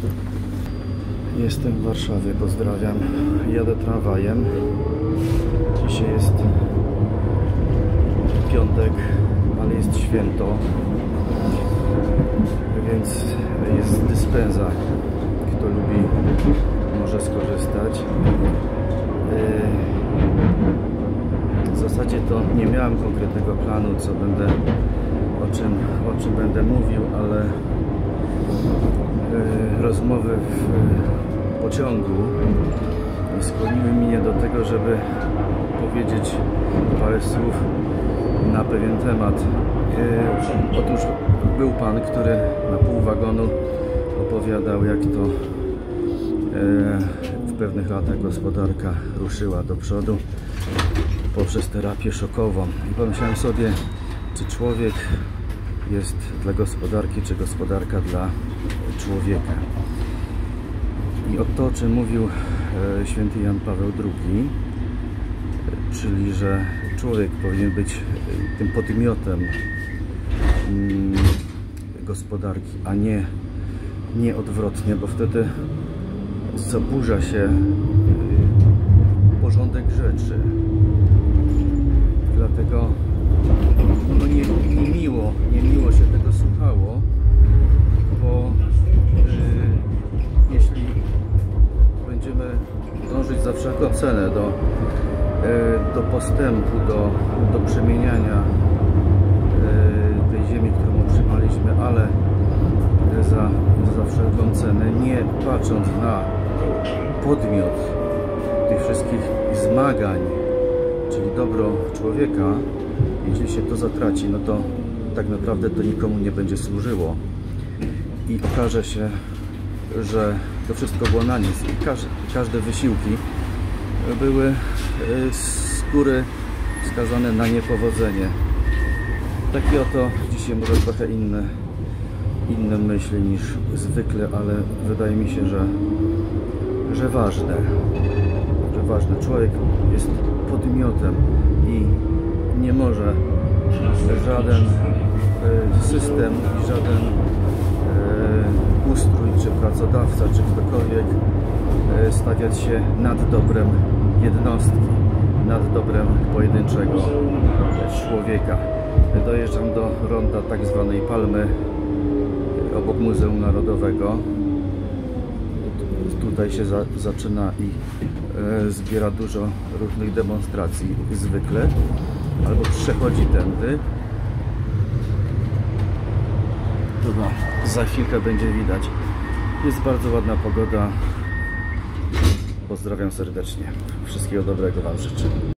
Jestem w Warszawie, pozdrawiam. Jadę tramwajem. Dzisiaj jest piątek, ale jest święto, więc jest dyspensa. Kto lubi, może skorzystać. W zasadzie to nie miałem konkretnego planu, o czym będę mówił, ale rozmowy w pociągu skłoniły mnie do tego, żeby powiedzieć parę słów na pewien temat. Otóż był pan, który na pół wagonu opowiadał, jak to w pewnych latach gospodarka ruszyła do przodu poprzez terapię szokową. I pomyślałem sobie, czy człowiek jest dla gospodarki, czy gospodarka dla człowieka. I o to, o czym mówił święty Jan Paweł II, czyli że człowiek powinien być tym podmiotem gospodarki, a nie odwrotnie, bo wtedy zaburza się porządek rzeczy. Dlatego no nie miło się tego słuchało, bo jeśli będziemy dążyć za wszelką cenę do postępu, do przemieniania tej ziemi, którą otrzymaliśmy, ale za wszelką cenę, nie patrząc na podmiot tych wszystkich zmagań, czyli dobro człowieka, jeśli się to zatraci, no to tak naprawdę to nikomu nie będzie służyło i okaże się, że to wszystko było na nic i każde wysiłki były z góry skazane na niepowodzenie. Takie oto dzisiaj może trochę inne myśli niż zwykle, ale wydaje mi się, że ważne. Człowiek jest podmiotem i nie może żaden system i żaden ustrój, czy pracodawca, czy ktokolwiek stawiać się nad dobrem jednostki, nad dobrem pojedynczego człowieka. Dojeżdżam do ronda tak zwanej Palmy obok Muzeum Narodowego. Tutaj się zaczyna i zbiera dużo różnych demonstracji zwykle, albo przechodzi tędy. Chyba za chwilkę będzie widać. Jest bardzo ładna pogoda. Pozdrawiam serdecznie. Wszystkiego dobrego Wam życzę.